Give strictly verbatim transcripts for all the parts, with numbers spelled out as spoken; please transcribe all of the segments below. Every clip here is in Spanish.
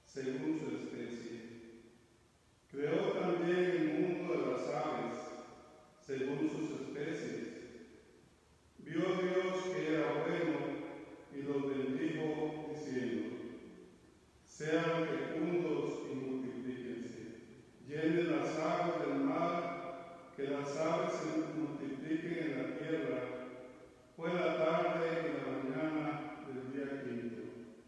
según su especie. Creó también el mundo de las aves, según sus especies. Vio Dios que era bueno y los bendijo diciendo: sean fecundos y multiplíquense, llenen las aguas del mar, que las aves se multipliquen en la tierra. Fue la tarde y la mañana del día quinto.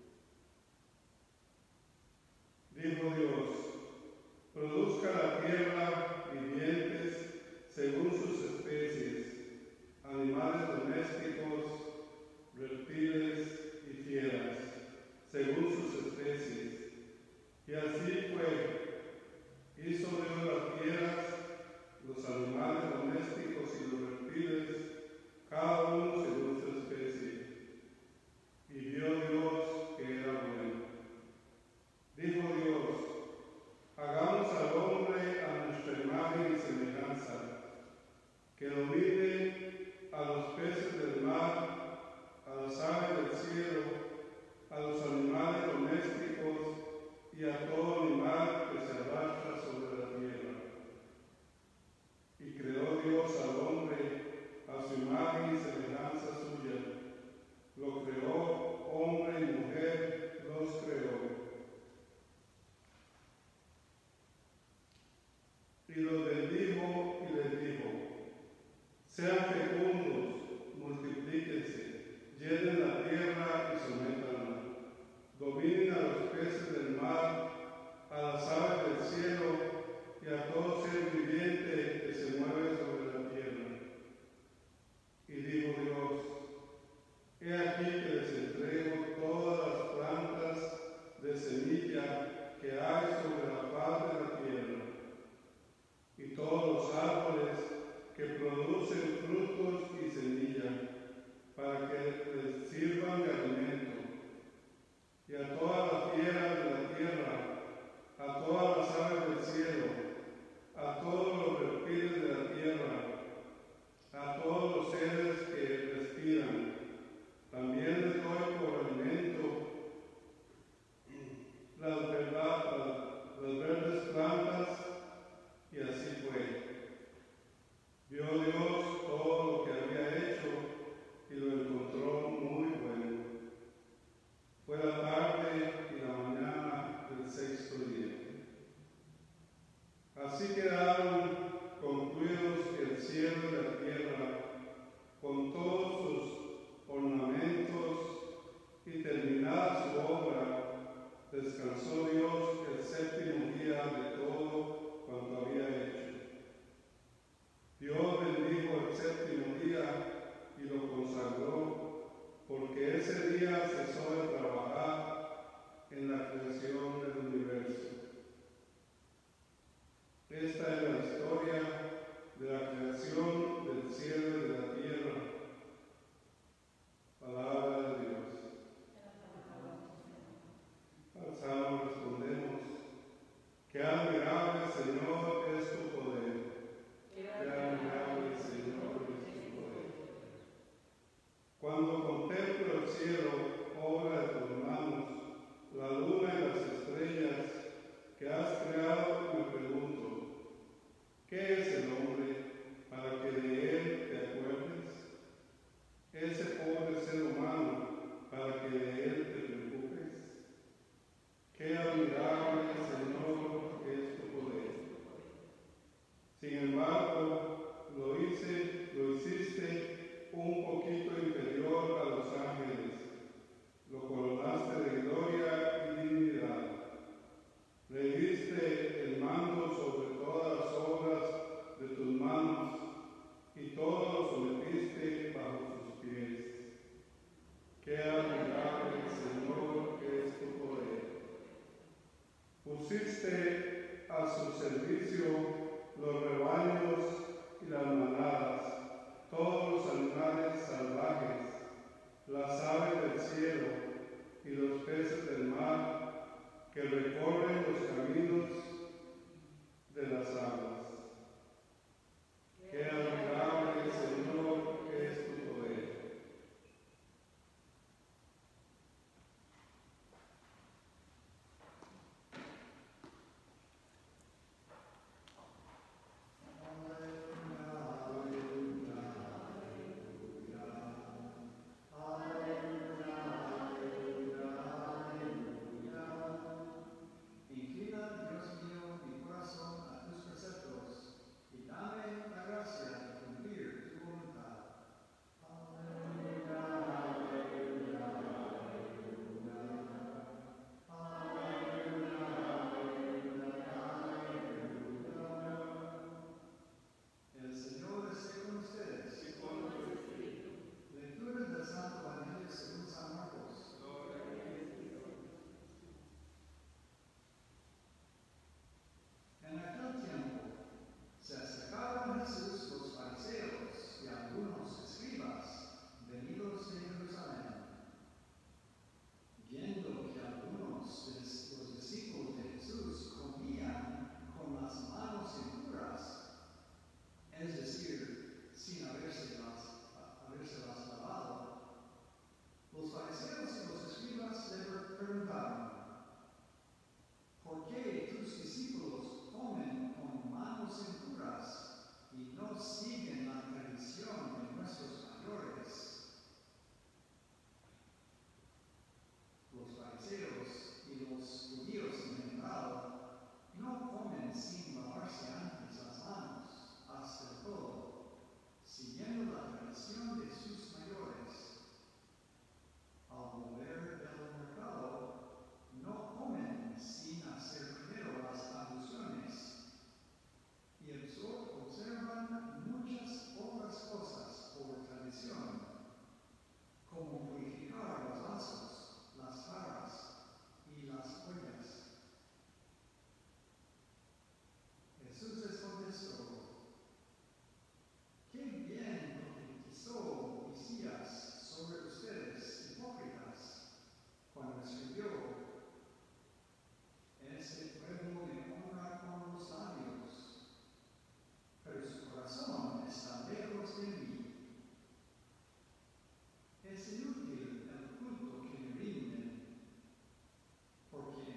Dijo Dios: produzca la tierra vivientes según sus especies, animales domésticos, reptiles y fieras, según sus especies. Y así fue. Hizo Dios las fieras, los animales domésticos y los reptiles, cada uno según su especie. Y vio Dios que era bueno. Dijo Dios: hagamos al hombre a nuestra imagen y semejanza, que domine a los peces del mar, a las aves del cielo, a los animales domésticos y a todo animal que se arrastra sobre la tierra. Y creó Dios al hombre a su imagen y semejanza suya. Lo creó, hombre y mujer los creó. Y los bendijo y les dijo: sean fecundos, multiplíquense, llenen la tierra y sométanla, dominen a los peces del mar, a las aves del cielo y a todo ser viviente que se mueve sobre la tierra. Y dijo Dios: he aquí que les entrego todas las plantas de semilla que hay sobre la faz de la tierra, y todos los árboles que producen frutos y semilla, para que les sirvan de alimento, y a todas las fieras de la tierra, a todas las aves del cielo, a todos los reptiles de la tierra, a todos los seres que respiran. También les doy por alimento las, verdad, las, las verdes plantas. Y así fue. Vio Dios todo lo que había hecho y lo encontró muy bueno. Fue la tarde y la mañana del sexto día. Así quedaron concluidos el cielo y la tierra con todos sus ornamentos, y terminada su obra, descansó Dios el séptimo día de todo cuanto había hecho. Dios bendijo el séptimo día y lo consagró, porque ese día cesó de trabajar en la creación del universo. Esta es la historia de la creación del cielo y de la tierra. Palabra de Dios. Al salmo respondemos: qué admirable, Señor, es tu poder. Qué admirable, Señor, es tu poder. Cuando contemplo el cielo, obra de tus manos, la luna y las estrellas que has creado, me pregunto: ¿qué es el hombre para que de él te acuerdes? Ese pobre ser humano para que de él te preocupes. Qué admirable, Señor, es tu poder. Sin embargo, lo hice, lo hiciste un poquito inferior a los ángeles. Lo coronaste de gloria y dignidad. Le diste el mando sobre todas las obras de tus manos, y todo lo sometiste bajo sus pies. Qué admirable, Señor, es tu poder. Pusiste a su servicio los rebaños y las manadas, todos los animales salvajes, las aves del cielo y los peces del mar que recorren los caminos de las aguas. Qué admirable, Señor, es tu poder.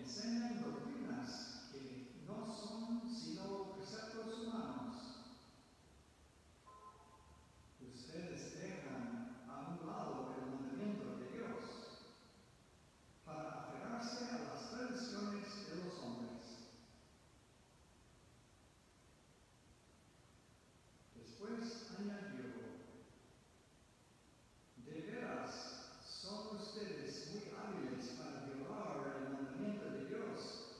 enseñan doctrinas que no son sino preceptos humanos. Ustedes dejan a un lado el mandamiento de Dios para aferrarse a las tradiciones de los hombres. Después añadió: de veras son ustedes muy hábiles para violar el mandamiento de Dios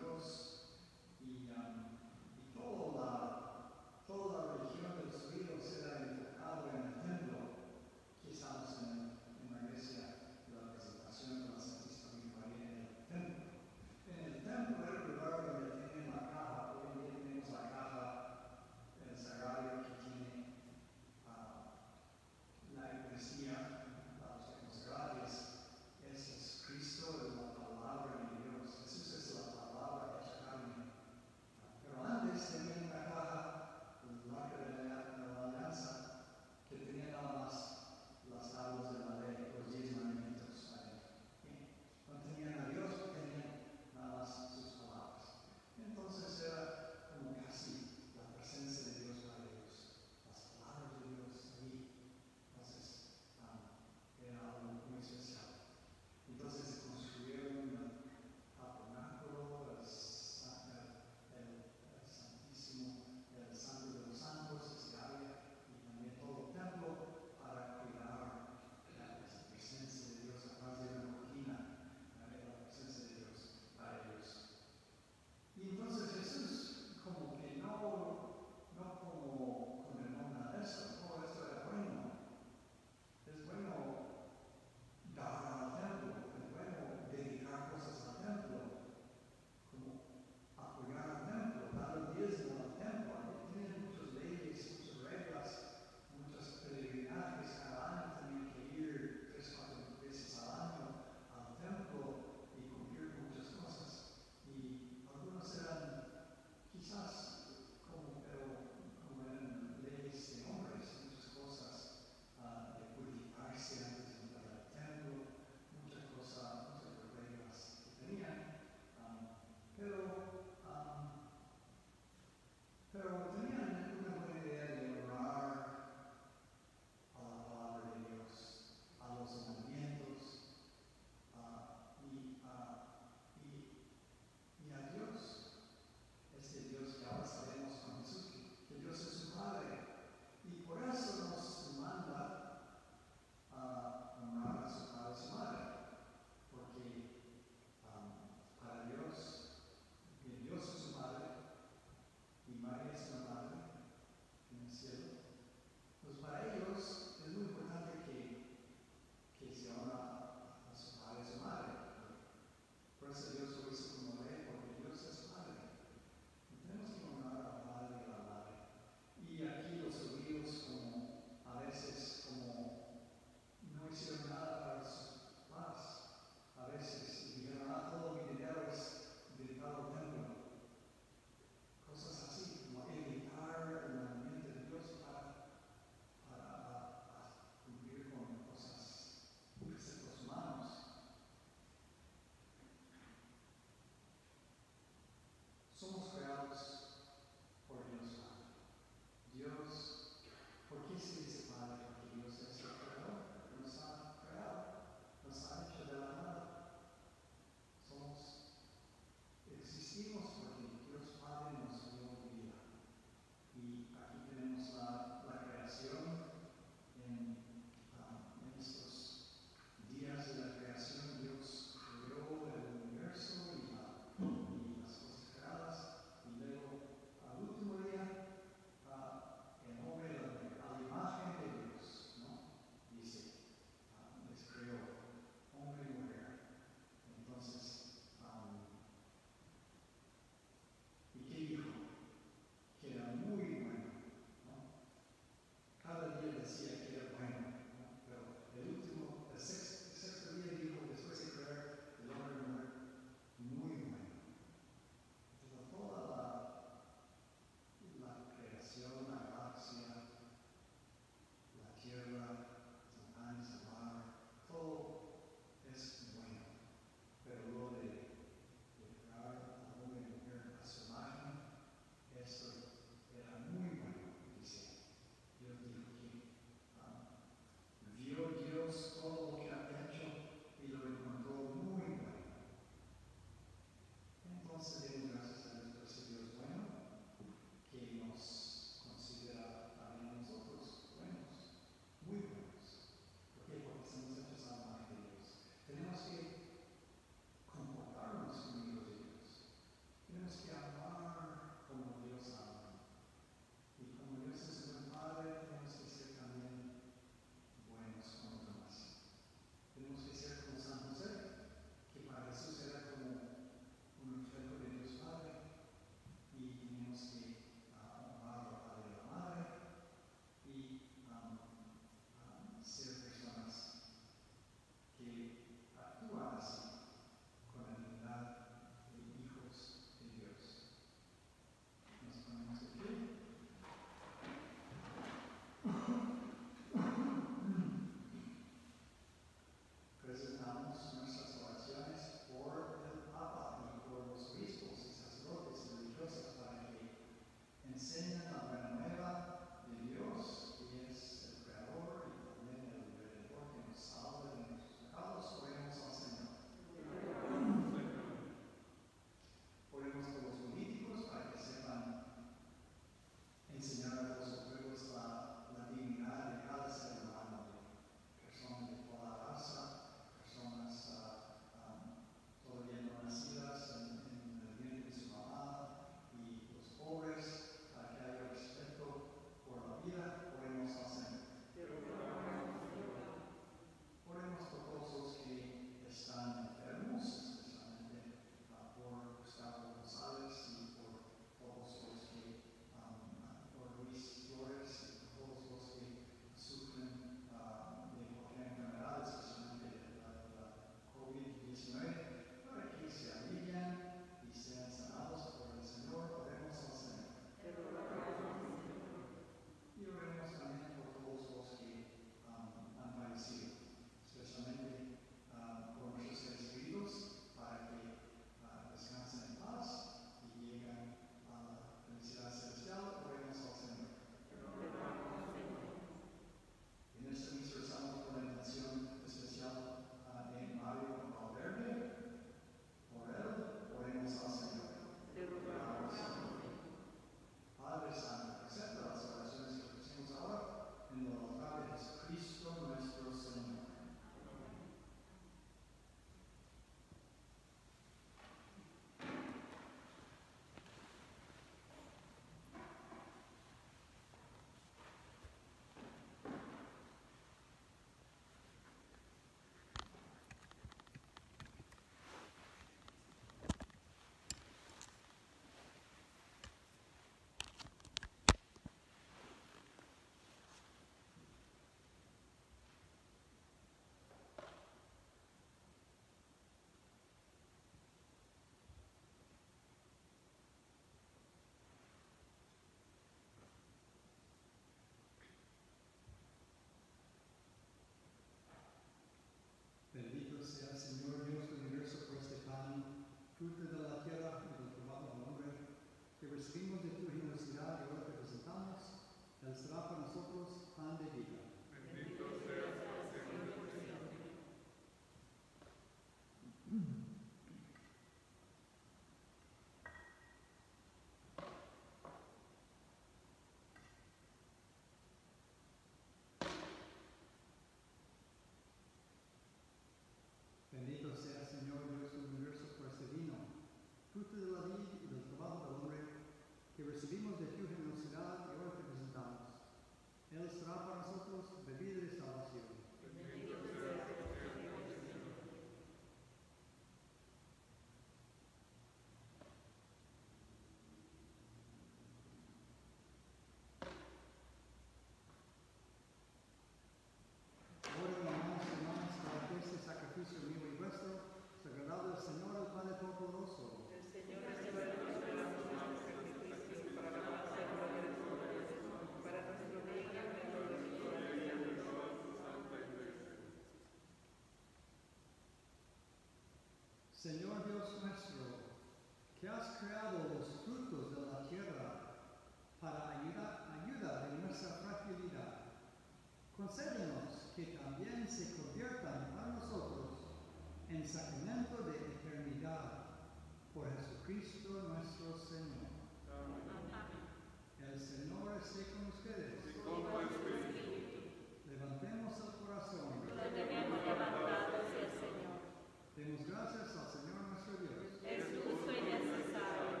has creado los frutos de la tierra para ayuda, ayuda de nuestra fragilidad. Concédenos que también se conviertan para nosotros en sacramento de eternidad. Por Jesucristo nuestro Señor. Amén. El Señor esté con ustedes. Y con tu espíritu. Levantemos el corazón. Lo tenemos levantado hacia el Señor. Demos gracias al Señor nuestro Dios. Es justo y necesario.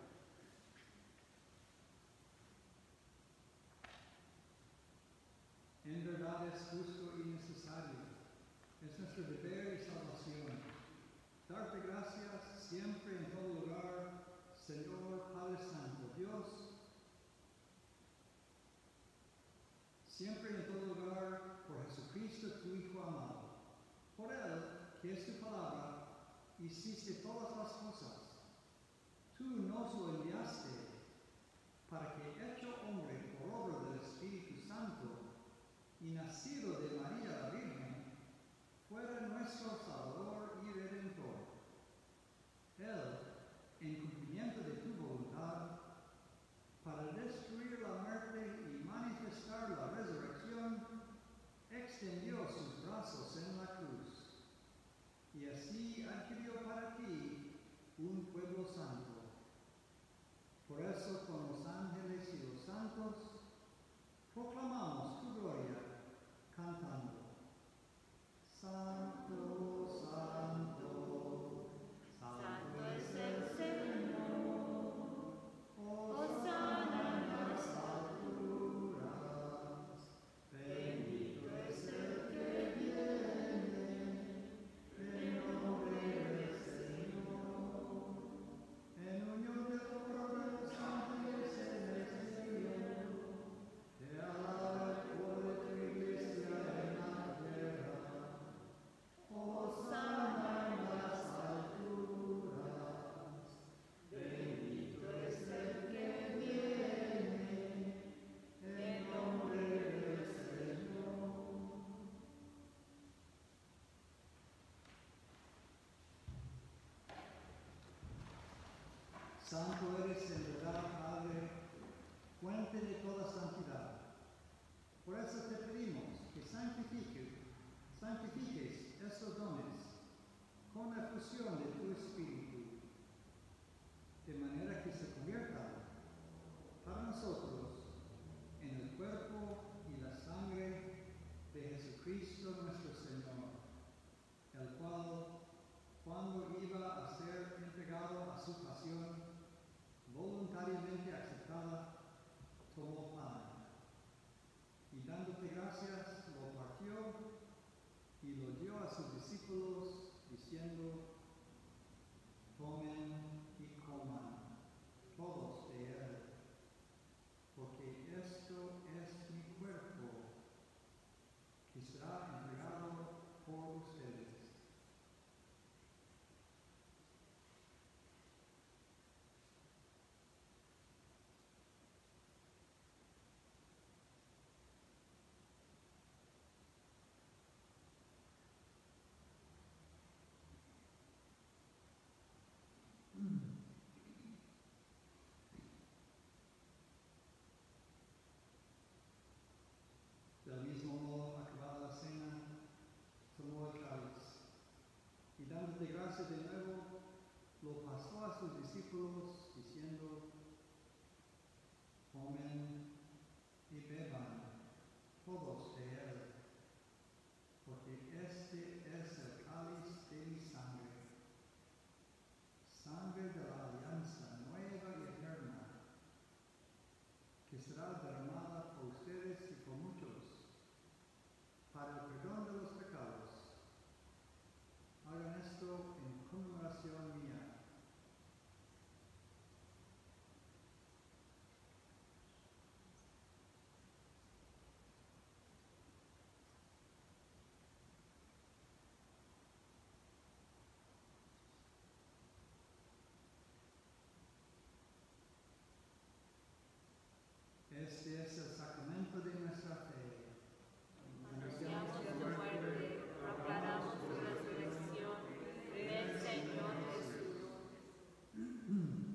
En verdad es justo y necesario. Es nuestro deber y salvación. Darte gracias siempre en todo lugar, Señor Padre Santo, Dios. Siempre en todo lugar, por Jesucristo, tu Hijo amado. Por Él, que es tu palabra, hiciste todas las cosas. Tú nos lo enviaste para que, hecho hombre por obra del Espíritu Santo y nacido de María la Virgen, fuera nuestro Salvador y Redentor. Él, en cumplimiento de tu voluntad, para destruir la muerte y manifestar la resurrección, extendió sus brazos en la cruz, y así adquirió para ti un pueblo santo. Por eso, con los ángeles y los santos, proclamamos tu gloria, cantando: Santo, Santo, Santo es el Señor. Hosana en las alturas. Bendito es el que viene en nombre del Señor. En unión del coro de los ángeles en el cielo, te alaba el coro de tu iglesia en la tierra. Hosana en las alturas. Bendito es el que viene en nombre del Señor. Santo eres en verdad, Padre, fuente de toda santidad. Por eso te pedimos que santifiques, santifiques estos dones con la fusión de tu Espíritu, de manera que se conviertan para nosotros en el cuerpo y la sangre de Jesucristo nuestro Señor, el cual, cuando iba a ser entregado a su pasión, voluntariamente aceptada, tomó pan, y dándote gracias, lo partió y lo dio a sus discípulos, diciendo: tomen y coman todos de él, porque esto es mi cuerpo, que será entregado por ustedes. Del mismo modo, acabada la cena, tomó el cáliz, y dándote gracias de nuevo, lo pasó a sus discípulos, diciendo: tomen y beban todos de él, porque este es el cáliz de mi sangre, sangre de la alianza nueva y eterna, que será derramada por ustedes y por muchos, para el perdón de los pecados. Hagan esto en conmemoración mía. Este es el sacramento de nuestra fe. Anunciamos tu muerte, proclamamos tu resurrección. Ven, Señor Jesús.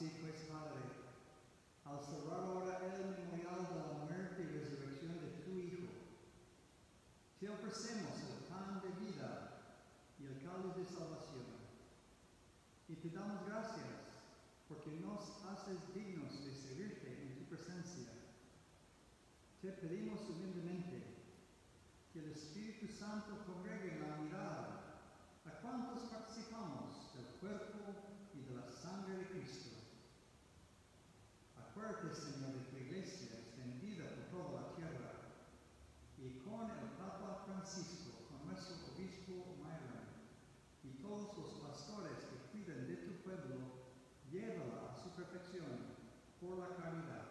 Así pues, Padre, al celebrar ahora el memorial de la muerte y resurrección de tu Hijo, te ofrecemos el pan de vida y el cáliz de salvación. Y te damos gracias porque nos haces dignos de servirte en tu presencia. Te pedimos humildemente que el Espíritu Santo congregue en la unidad a cuantos participamos del cuerpo y de la sangre de Cristo. Acuérdate, Señor, de tu iglesia extendida por toda la tierra, y con el Papa Francisco, con nuestro obispo Myron, y todos los pastores que cuidan de tu pueblo, llévala a su perfección por la caridad.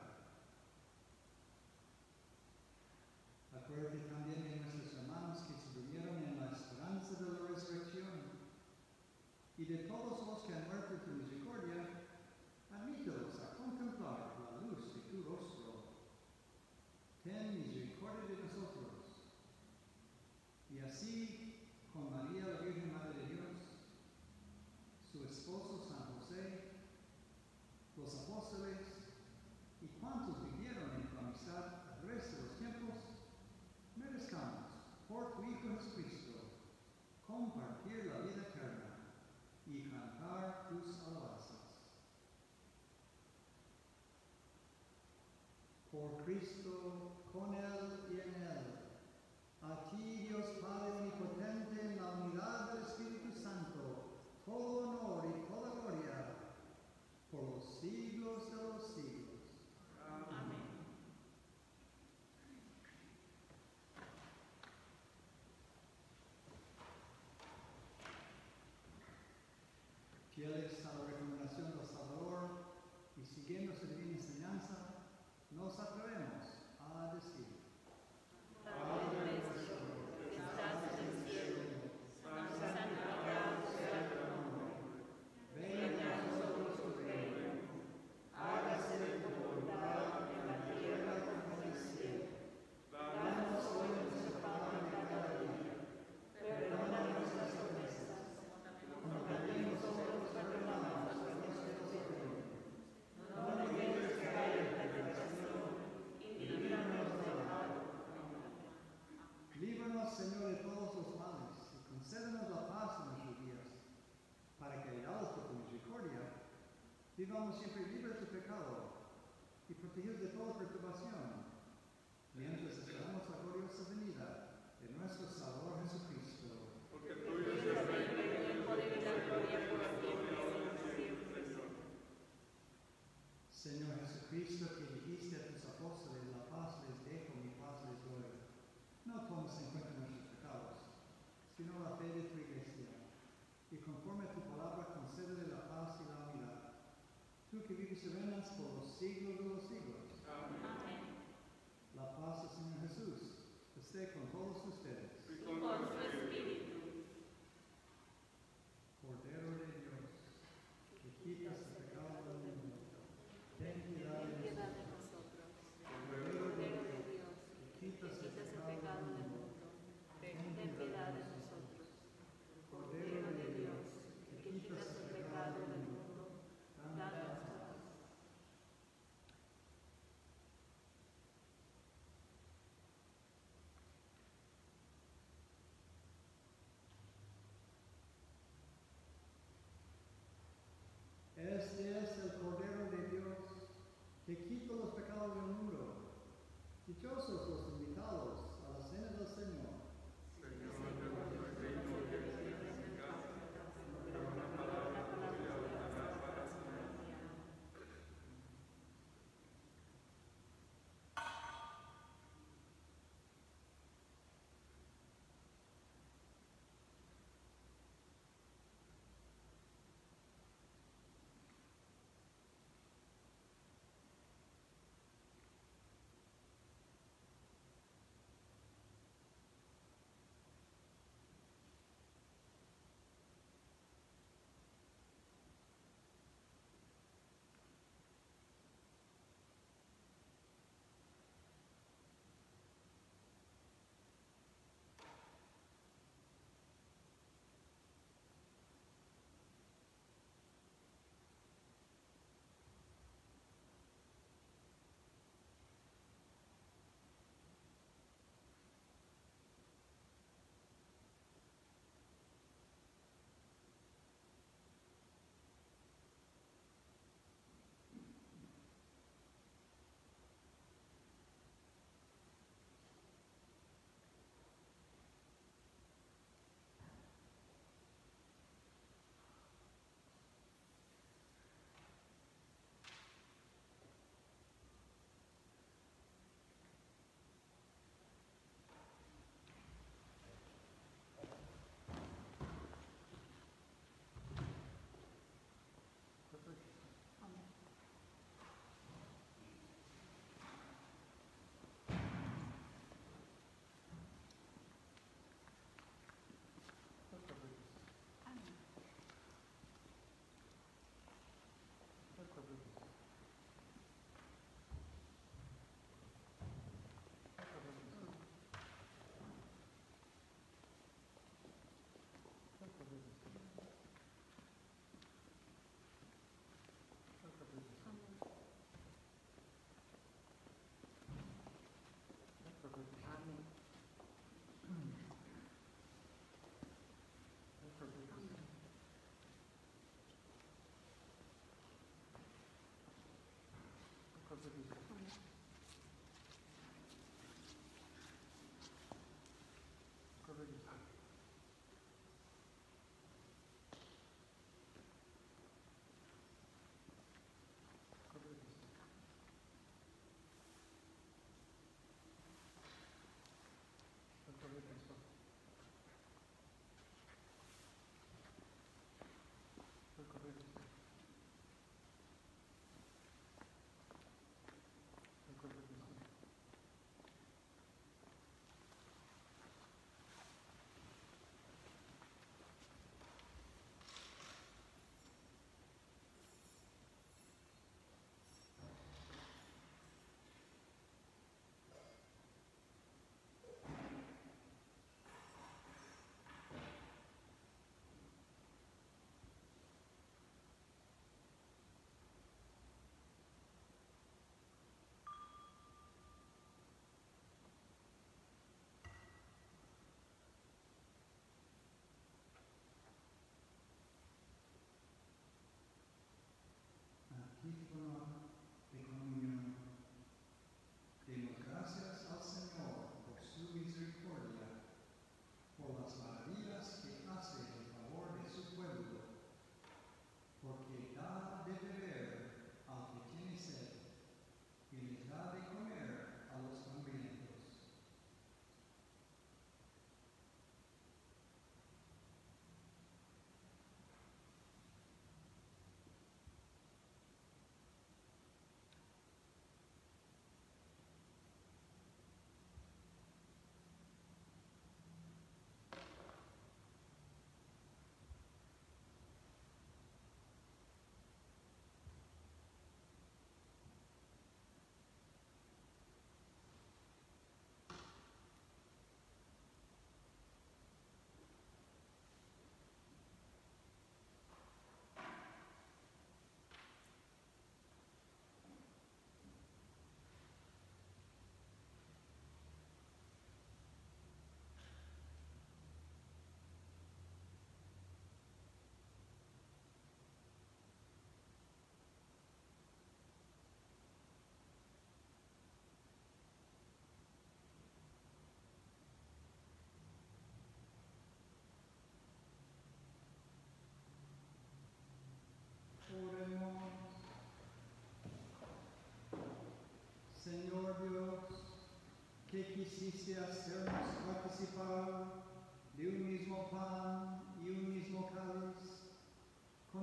Acuérdate también de nuestros hermanos que se durmieron en la esperanza de la resurrección, y de todos los que han muerto en tu misericordia, admítelos a contemplar la luz de tu rostro. Ten misericordia de nosotros. Y así, con María, la Virgen Madre de Dios, su esposo San José, los apóstoles y cuantos vivieron en tu amistad el resto de los tiempos, merezcamos, por tu Hijo Jesucristo, compartir la vida eterna y cantar tus alabanzas. Por Cristo, con Él y en Él, a ti, Dios Padre omnipotente, en la unidad del Espíritu Santo, todo honor y toda gloria, por los siglos de los siglos. Amén. Fieles a la recomendación del Salvador y siguiendo su divina enseñanza, nos atrevemos a decir: Padre nuestro, que estás en el cielo, santificado sea tu nombre. Venga a nosotros tu reino. Hágase tu voluntad en la tierra como en el cielo. Danos hoy nuestro pan de cada día. Perdona nuestras ofensas, como también nosotros perdonamos a los que nos ofenden. No nos dejes caer en tentación y líbranos del mal. líbranos, Señor, de todos los males y concédenos la paz en nuestros días, para que, ayudados por tu misericordia, vivamos siempre libres de pecado y protegidos de toda perturbación, mientras esperamos la gloriosa venida de nuestro Salvador Jesucristo. Porque tuyo es el reino, El poder y la gloria por siempre y siempre. Señor Jesucristo, que dijiste a tus apóstoles: la paz les dejo, mi paz les doy. No tomes en cuenta nuestros pecados, sino la fe de tu iglesia, y conforme a tu palabra concédele la paz y la unidad. Tú que vives y reinas por los siglos de los siglos. Amén. La paz del Señor Jesús esté con todos ustedes. y Y con con tu su espíritu. Cordero de Dios, que quitas el pecado del mundo, ten piedad de Ten piedad nosotros. de nosotros. Cordero de Cordero de Dios, Dios, que que quitas el quitas el pecado pecado del del mundo, mundo. Ten piedad de nosotros. Cordero de Dios, que quitas el pecado del mundo. Danos paz.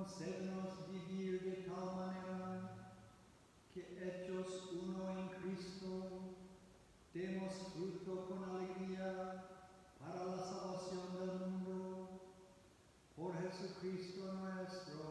concédenos vivir de tal manera que hechos uno en Cristo, demos fruto con alegría para la salvación del mundo. Por Jesucristo nuestro